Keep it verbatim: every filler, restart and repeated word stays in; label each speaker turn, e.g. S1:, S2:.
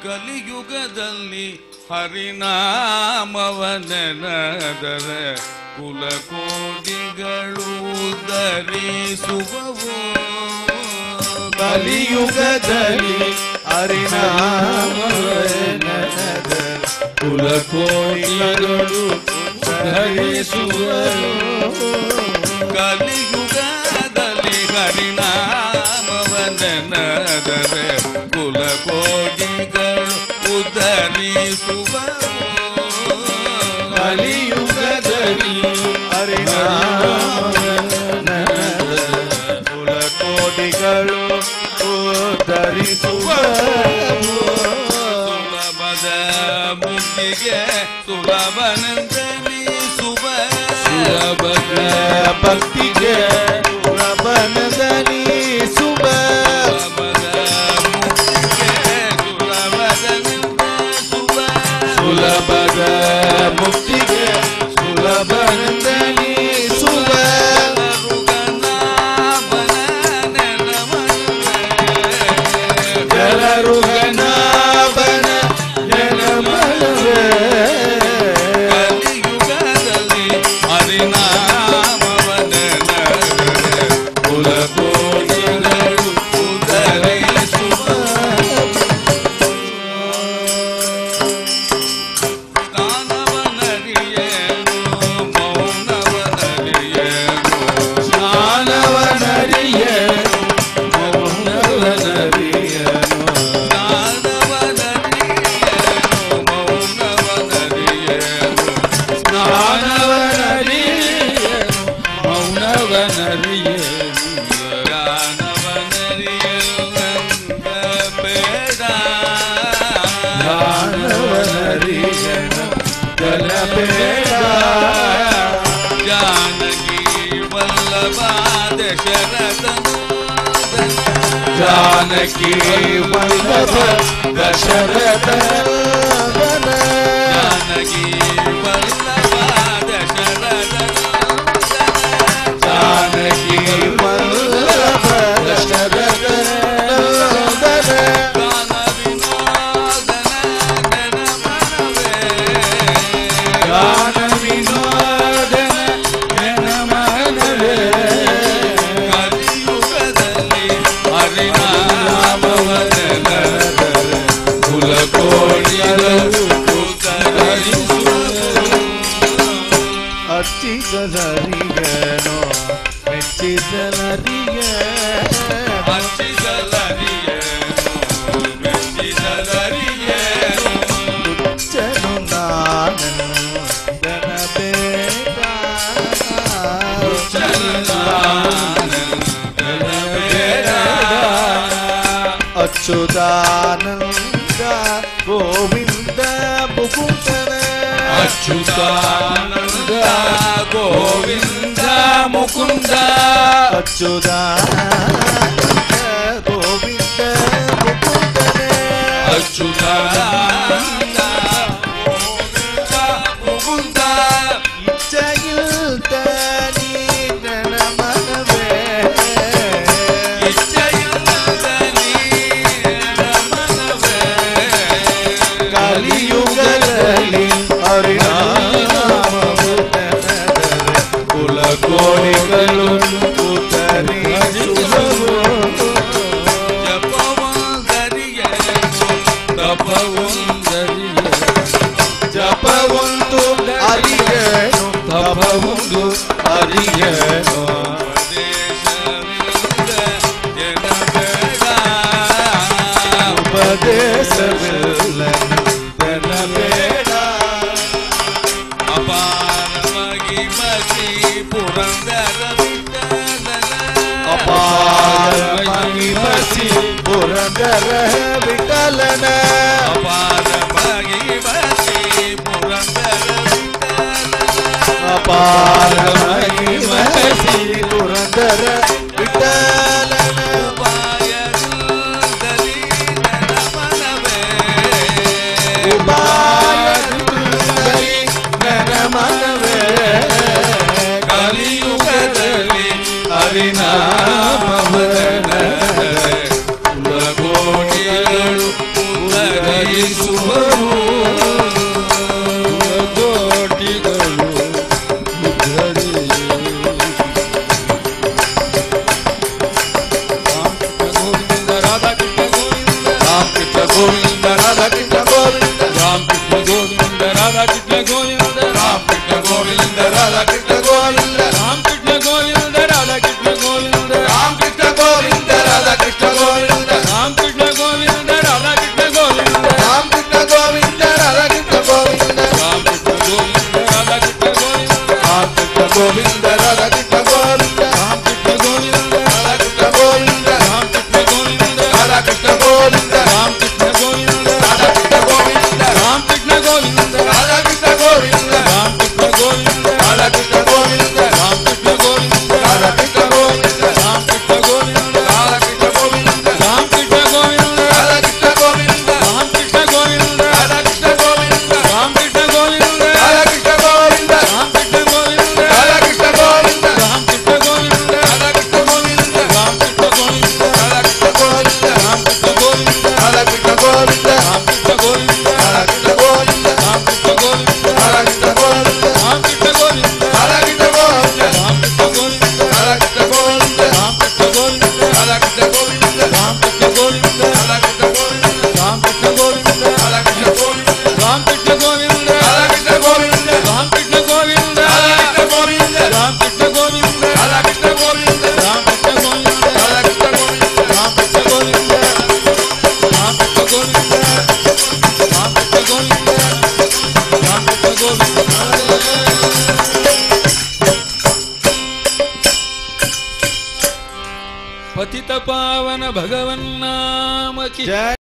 S1: ಕಲಿಯುಗದಲ್ಲಿ ಹರಿನಾಮವನೆನದರೆ ಕುಲಕೋಟಿಗಳು ಧರಿಸುವವು.
S2: ಕಲಿಯುಗದಲ್ಲಿ ಹರಿನಾಮವನೆನದರೆ ಕುಲಕೋಟಿಗಳು ಧರಿಸುವರು.
S1: ಕಲಿಯುಗದಲ್ಲಿ ಹರಿನಾಮವನೆನದರೆ ಕುಲಕೋಟಿಗಳು ಉದ್ಧರಿಸುವರು.
S2: ಕಲಿಯುಗದಲ್ಲಿ ಹರಿನಾಮವನೆನದರೆ ಕುಲಕೋಟಿಗಳು ಉದ್ಧರಿಸುವರು.
S1: ಸುಲಭದ ಮುಕ್ತಿಗೆ ಸುಲಭನೆಂದೆನಿಸುವ
S2: ಸುಲಭದ ಭಕ್ತಿಗೆ ಸುಲಭನೆಂದೆನಿಸುವ. ಸುಲಭದ ಮುಕ್ತಿಗೆ ಸುಲಭನೆಂದೆನಿಸುವ. ಜನರು ಗಣಾಭನ ಜನಮನವೇ.
S1: ಕಲಿಯುಗದಲ್ಲಿ ಹರಿನಾಮವನೆನದರೆ ಕುಲಕೋಟಿಗಳು ಉದ್ಧರಿಸುವ. ಜ್ಞಾನವನರಿಯೇನು ಮೌನವನರಿಯೇನು.
S2: ಜ್ಞಾನವನರಿಯೇನು ಮೌನವನರಿಯೇನು. ಜ್ಞಾನವನರಿಯೇನು ಮೌನವನರಿಯೇನು. ಜ್ಞಾನವನರಿಯೇನು ಜಲಬೇಡ.
S1: ಜಾನಕಿ ವಲ್ಲಭ ದಶರಥನಂದನ.
S2: ಜಾನಕಿ ವಲ್ಲಭ ದಶರಥನಂದನ.
S1: ಜಾನಕಿ ವಲ್ಲಭ ದಶರಥನಂದನ.
S2: ಜಾನಕಿ ವಲ್ಲಭ ದಶರಥನಂದನ.
S1: ಗಾನ ವಿನೋದನ ಜನಮನವೇ.
S2: ಗಾನ ವಿನೋದನ ಜನಮನವೇ.
S1: ಕಲಿಯುಗದಲ್ಲಿ ಹರಿನಾಮವನೆನದರೆ
S2: ಕುಲಕೋಟಿಗಳು
S1: ಉದ್ಧರಿಸುವರು.
S2: ಅಚ್ಚಿಗಲರಿಯೇನೋ ಮೆಚ್ಚಿದಲರಿಯೇ.
S1: ಹಚ್ಚಿದಲರಿಯೇನು ಮೆಚ್ಚಿದಲರಿಯೇನು.
S2: ಹುಚ್ಚನು ನಾನು ದನಬೇಡ.
S1: ಹುಚ್ಚನು ನಾನೆಂದೆನಬೇಡ.
S2: ಅಚ್ಯುತಾನಂದ ಗೋವಿಂದ ಮುಕುಂದನ.
S1: ಅಚ್ಯುತಾನಂದ ಗೋವಿಂದ ಮುಕುಂದ.
S2: ಅಚ್ಯುತಾನಂದ ಗೋವಿಂದ ಮುಕುಂದನ.
S1: ಅಚ್ಯುತಾನಂದ ಗೋವಿಂದ ಮುಕುಂದ.
S2: ಇಚ್ಛೆಯಿಲ್ದ ನೀ ನನ್ನ ಮನವೇ.
S1: ಇಚ್ಛೆಯಿಲ್ಲದ ನೀ ನಮನವೇ.
S2: ಕಲಿಯುಗದಲ್ಲಿ ಹರಿನಾಮವನೆನದರೆ ಕುಲಕೋಟಿಗಳು ಉದ್ಧರಿಸುವವು.
S1: ಜಪವಂದರಿಯೇನು ತಪವಂದರಿಯೇನು.
S2: ಜಪವೊಂದು ಅರಿಯೇನು ತಪವೊಂದು ಅರಿಯೇನು.
S1: ಉಪದೇಶವಿಲ್ಲದ
S2: ಉಪದೇಶವಿಲ್ಲ ಜನಬೇಡ.
S1: ಅಪಾರ ಮಹಿಮತಿ ಪುರಂದರ ವಿಠಲನ.
S2: ಅಪಾರ ಮಹಿಮಸಿ ಪುರಂದರ ವಿಠಲನ.
S1: ಅಪಾರ ಮಹಿಮತಿ ಪುರಂದರ ವಿಠಲನ.
S2: ಅಪಾರ ಮಹಿಮಸಿ ಪುರಂದರ ವಿಠಲನ.
S1: ಉಪಾಯದಿಂದಲೀ ನನ್ನ ಮನವೇ.
S2: ಉಪಾಯದಿಂದಲೀ ನನ್ನ ಮನವೇ.
S1: ಕಲಿಯುಗದಲ್ಲಿ
S2: ಹರಿನಾಮವನೆನದರೆ ಕುಲಕೋಟಿಗಳು ಉದ್ಧರಿಸುವರು. Krishna Govinda,
S1: Ram Krishna Govinda, Radha Krishna Govinda,
S2: Ram Krishna Govinda, Radha Krishna Govinda,
S1: Ram Krishna Govinda, Radha Krishna Govinda,
S2: Ram Krishna Govinda, Radha Krishna Govinda,
S1: Ram Krishna Govinda, Radha Krishna Govinda,
S2: Ram Krishna Govinda, Radha Krishna Govinda,
S1: Ram Krishna Govinda,
S2: Radha Krishna Govinda,
S1: Ram Krishna Govinda,
S2: Radha Krishna Govinda,
S1: Ram Krishna Govinda,
S2: Radha Krishna Govinda,
S1: Ram Krishna Govinda,
S2: Radha Krishna Govinda,
S1: Ram Krishna Govinda,
S2: Radha Krishna Govinda,
S1: Ram Krishna Govinda,
S2: Radha Krishna Govinda,
S1: Ram Krishna Govinda,
S2: Radha Krishna Govinda,
S1: Ram Krishna Govinda,
S2: Radha Krishna Govinda,
S1: Ram Krishna Govinda,
S2: Radha Krishna Govinda,
S1: Ram Krishna Govinda,
S2: Radha Krishna Govinda,
S1: Ram Krishna Govinda,
S2: Radha Krishna Govinda,
S1: Ram Krishna Govinda,
S2: Radha Krishna Govinda,
S1: Ram Krishna Govinda,
S2: Radha Krishna Govinda,
S1: Ram Krishna Govinda,
S2: Radha Krishna Govinda,
S1: Ram Krishna Govinda,
S2: Radha Krishna Govinda,
S1: Ram Krishna Govinda,
S2: Radha Krishna Govinda,
S1: Ram Krishna Govinda,
S2: Radha Krishna Govinda,
S1: Ram Krishna Govinda,
S2: Radha Krishna Govinda,
S1: Ram Krishna Govinda,
S2: Radha Krishna Govinda,
S1: Ram Krishna Govinda,
S2: Radha Krishna Govinda,
S1: Ram Krishna Govinda,
S2: Radha Krishna Govinda,
S1: Ram Krishna Govinda,
S2: Radha Krishna Govinda,
S1: Ram Krishna Govinda,
S2: Radha Krishna Govinda,
S1: Ram Krishna Govinda,
S2: Radha Krishna Govinda,
S1: Ram Krishna Govinda,
S2: Radha Krishna Govinda,
S1: Ram Krishna Govinda, Ram Krishna Govinda, Ram Krishna Govinda, Ram Krishna Govinda. पतित पावन भगवन् नाम की
S2: जय।